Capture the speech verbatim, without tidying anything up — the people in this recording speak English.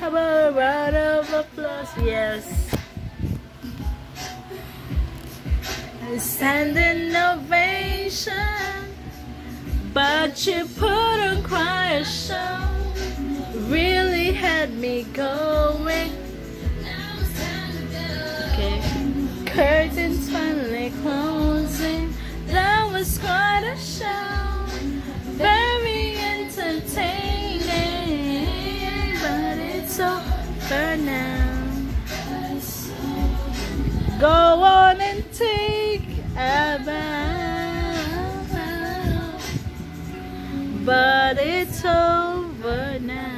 Have a round of applause, yes. Standing ovation, but you put on choir show. Really had me going. Okay. Curtains finally closing. That was quite a show. Very entertaining, but it's over now. Go on and take a bow, but it's over now.